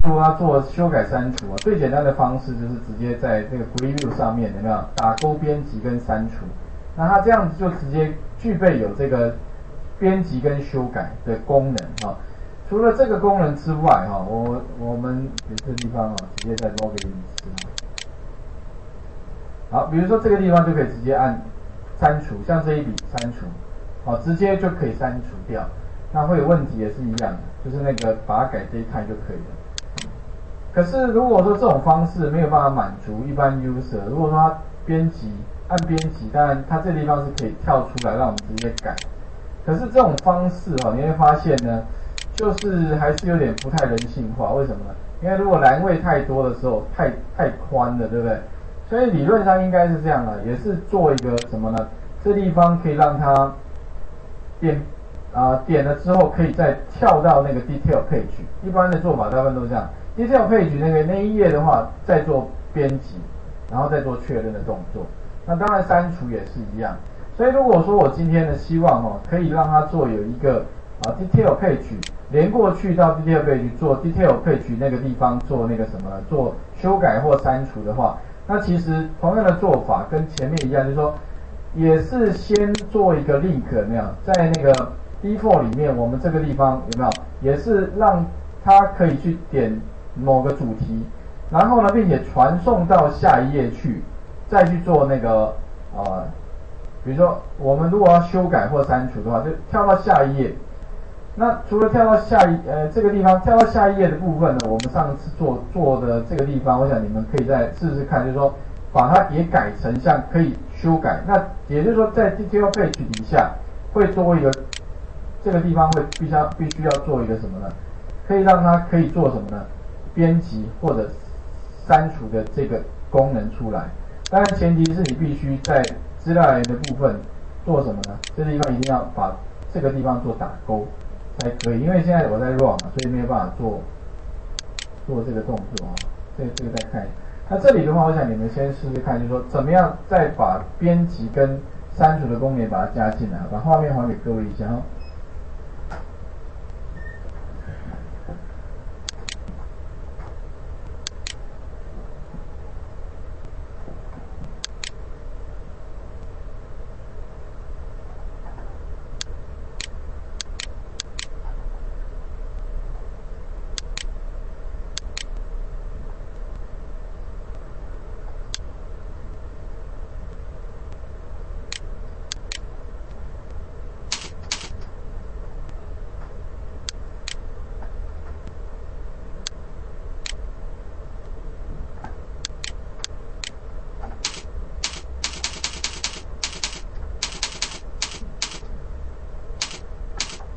如果要做修改删除啊，最简单的方式就是直接在这个 Preview 上面有没有打勾编辑跟删除？那它这样子就直接具备有这个编辑跟修改的功能啊。除了这个功能之外哈，我们有这个地方啊，直接再 log 给你吃。好，比如说这个地方就可以直接按删除，像这一笔删除，好，直接就可以删除掉。那会有问题也是一样的，就是那个把它改这一看就可以了。可是如果说这种方式没有办法满足一般 user， 如果说他按编辑，当然它这个地方是可以跳出来让我们直接改。可是这种方式你会发现呢，就是还是有点不太人性化。为什么呢？因为如果栏位太多的时候，太宽了，对不对？所以理论上应该是这样的，也是做一个什么呢？这地方可以让它点了之后，可以再跳到那个 detail page。一般的做法大部分都这样。detail page 那一页的话，再做编辑，然后再做确认的动作。那当然删除也是一样。所以如果说我今天呢希望可以让它做有一个detail page 连过去到 detail page 做 detail page 那个地方做那个什么呢？做修改或删除的话，那其实同样的做法跟前面一样，就是说也是先做一个 link 有没有？在那个 default 里面，我们这个地方有没有？也是让它可以去点某个主题，然后呢，并且传送到下一页去，再去做那个比如说我们如果要修改或删除的话，就跳到下一页。那除了跳到这个地方跳到下一页的部分呢，我们上次做的这个地方，我想你们可以再试试看，就是说把它也改成像可以修改。那也就是说，在 detail page 底下会多一个这个地方会必须要做一个什么呢？可以让它可以做什么呢？编辑或者删除的这个功能出来。当然前提是你必须在资料来源的部分做什么呢？这地方一定要把这个地方做打勾才可以，因为现在我在 run 所以没有办法做这个动作这个再看。那这里的话，我想你们先试试看，就是说怎么样再把编辑跟删除的功能把它加进来。把画面还给各位一下